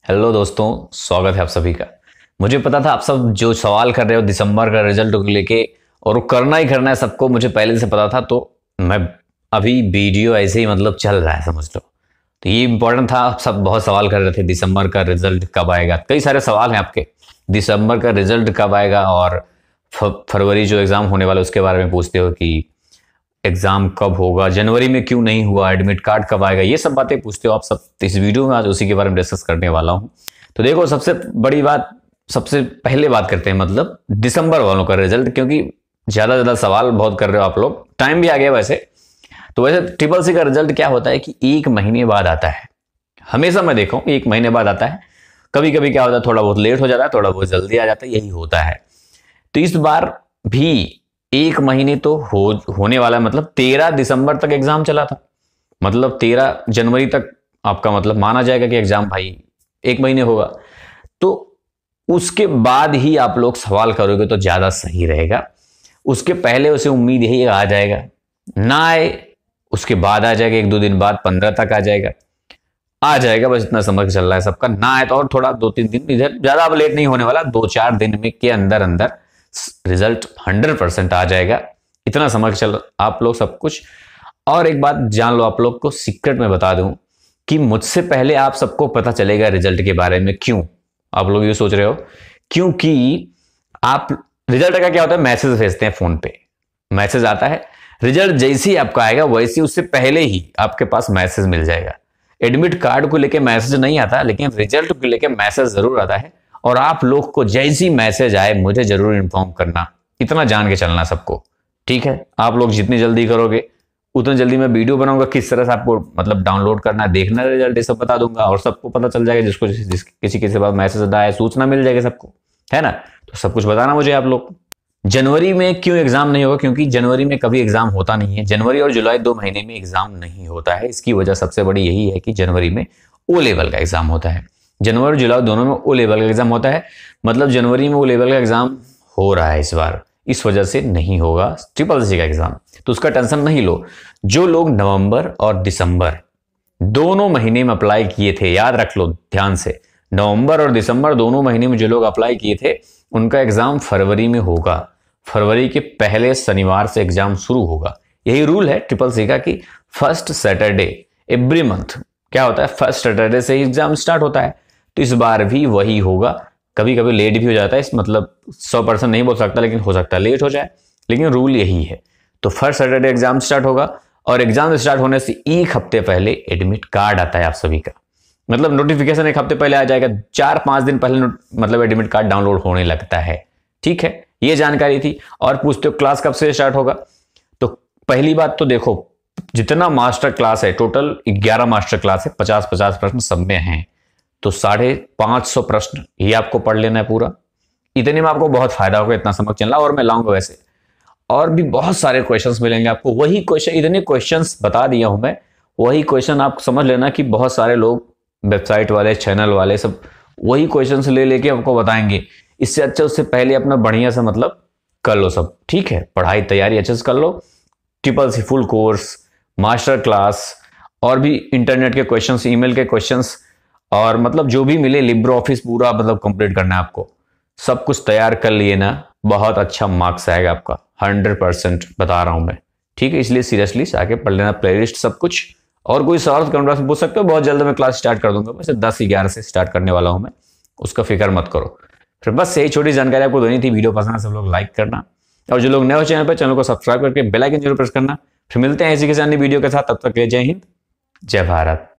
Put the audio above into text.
Hello दोस्तों, स्वागत है आप सभी का। मुझे पता था आप सब जो सवाल कर रहे हो दिसंबर का रिजल्ट को लेके, और वो करना ही करना है सबको, मुझे पहले से पता था। तो मैं अभी वीडियो ऐसे ही मतलब चल रहा है, समझ लो। तो ये इंपॉर्टेंट था। आप सब बहुत सवाल कर रहे थे दिसंबर का रिजल्ट कब आएगा। कई सारे सवाल हैं आपके, दिसंबर का रिजल्ट कब आएगा और फरवरी जो एग्जाम होने वाला है उसके बारे में पूछते हो कि एग्जाम कब होगा, जनवरी में क्यों नहीं हुआ, एडमिट कार्ड कब आएगा, ये सब बातें पूछते हो आप सब। इस वीडियो में आज उसी के बारे में डिस्कस करने वाला हूं। तो देखो, सबसे बड़ी बात, सबसे पहले बात करते हैं मतलब दिसंबर वालों का रिजल्ट, क्योंकि ज्यादा सवाल बहुत कर रहे हो आप लोग। टाइम भी आ गया वैसे। तो वैसे ट्रिपल सी का रिजल्ट क्या होता है कि एक महीने बाद आता है। हमेशा मैं देखा हूं एक महीने बाद आता है। कभी कभी क्या होता है, थोड़ा बहुत लेट हो जाता है, थोड़ा बहुत जल्दी आ जाता है, यही होता है। तो इस बार भी एक महीने तो होने वाला है। मतलब 13 दिसंबर तक एग्जाम चला था, मतलब 13 जनवरी तक आपका मतलब माना जाएगा कि एग्जाम भाई एक महीने होगा। तो उसके बाद ही आप लोग सवाल करोगे तो ज्यादा सही रहेगा। उसके पहले उसे उम्मीद यही आ जाएगा, ना आए उसके बाद आ जाएगा, एक दो दिन बाद 15 तक आ जाएगा, बस इतना समझ चल रहा है सबका। ना आए तो और थोड़ा 2-3 दिन इधर, ज्यादा अब लेट नहीं होने वाला, 2-4 दिन में के अंदर अंदर रिजल्ट 100% आ जाएगा। इतना समझ चल आप लोग सब कुछ। और एक बात जान लो, आप लोग को सीक्रेट में बता दूं कि मुझसे पहले आप सबको पता चलेगा रिजल्ट के बारे में। क्यों आप लोग ये सोच रहे हो? क्योंकि आप रिजल्ट का क्या होता है, मैसेज भेजते हैं फोन पे, मैसेज आता है। रिजल्ट जैसे ही आपका आएगा वैसे उससे पहले ही आपके पास मैसेज मिल जाएगा। एडमिट कार्ड को लेके मैसेज नहीं आता, लेकिन रिजल्ट को लेके मैसेज जरूर आता है। और आप लोग को जैसी मैसेज आए मुझे जरूर इन्फॉर्म करना, इतना जान के चलना सबको, ठीक है? आप लोग जितनी जल्दी करोगे उतनी जल्दी मैं वीडियो बनाऊंगा, किस तरह से आपको मतलब डाउनलोड करना, देखना रिजल्ट, ये सब बता दूंगा और सबको पता चल जाएगा। जिसको किसी के पास मैसेज आए, सूचना मिल जाएगी सबको, है ना? तो सब कुछ बताना मुझे आप लोग। जनवरी में क्यों एग्जाम नहीं होगा? क्योंकि जनवरी में कभी एग्जाम होता नहीं है। जनवरी और जुलाई 2 महीने में एग्जाम नहीं होता है। इसकी वजह सबसे बड़ी यही है कि जनवरी में ओ लेवल का एग्जाम होता है। जनवरी और जुलाई दोनों में ओ लेवल का एग्जाम होता है। मतलब जनवरी में ओ लेवल का एग्जाम हो रहा है इस बार, इस वजह से नहीं होगा ट्रिपल सी का एग्जाम। तो उसका टेंशन नहीं लो। जो लोग नवंबर और दिसंबर दोनों महीने में अप्लाई किए थे, याद रख लो ध्यान से, नवंबर और दिसंबर दोनों महीने में जो लोग अप्लाई किए थे उनका एग्जाम फरवरी में होगा। फरवरी के पहले शनिवार से एग्जाम शुरू होगा। यही रूल है ट्रिपल सी का कि फर्स्ट सैटरडे एवरी मंथ क्या होता है, फर्स्ट सैटरडे से ही एग्जाम स्टार्ट होता है। तो इस बार भी वही होगा। कभी कभी लेट भी हो जाता है, इस मतलब 100% नहीं बोल सकता, लेकिन हो सकता है लेट हो जाए, लेकिन रूल यही है। तो फर्स्ट सैटरडे एग्जाम स्टार्ट होगा, और एग्जाम स्टार्ट होने से एक हफ्ते पहले एडमिट कार्ड आता है आप सभी का। मतलब नोटिफिकेशन एक हफ्ते पहले आ जाएगा, 4-5 दिन पहले मतलब एडमिट कार्ड डाउनलोड होने लगता है, ठीक है? ये जानकारी थी। और पूछते हो क्लास कब से स्टार्ट होगा? तो पहली बात तो देखो, जितना मास्टर क्लास है, टोटल 11 मास्टर क्लास है, 50-50 प्रश्न सब में हैं। तो 550 प्रश्न ये आपको पढ़ लेना है पूरा। इतने में आपको बहुत फायदा होगा, इतना समझ चलना। और मैं लाऊंगा वैसे और भी बहुत सारे क्वेश्चंस मिलेंगे आपको। वही क्वेश्चन, इतने क्वेश्चंस बता दिया हूं मैं, वही क्वेश्चन आप समझ लेना कि बहुत सारे लोग, वेबसाइट वाले, चैनल वाले, सब वही क्वेश्चंस ले लेके आपको बताएंगे। इससे अच्छा उससे पहले अपना बढ़िया से मतलब कर लो सब, ठीक है? पढ़ाई तैयारी अच्छे से कर लो। Triple C full course, master class, और भी इंटरनेट के क्वेश्चंस, ईमेल के क्वेश्चंस, और मतलब जो भी मिले लिब्रो ऑफिस पूरा मतलब कंप्लीट करना है आपको। सब कुछ तैयार कर लिए ना, बहुत अच्छा मार्क्स आएगा आपका, 100% बता रहा हूं मैं, ठीक है? इसलिए सीरियसली आके पढ़ लेना प्लेलिस्ट सब कुछ। और कोई सवाल कमेंट में पूछ सकते हो, बहुत जल्द मैं क्लास स्टार्ट कर दूंगा। वैसे 10-11 से स्टार्ट करने वाला हूं मैं, उसका फिक्र मत करो। फिर बस यही छोटी जानकारी आपको देनी थी। वीडियो पसंद है सब लोग लाइक करना, और जो लोग नए हो चैनल पर, चैनल को सब्सक्राइब करके बेल आइकन जरूर प्रेस करना। फिर मिलते हैं ऐसी किसी अन्य वीडियो के साथ, तब तक के लिए जय हिंद, जय भारत।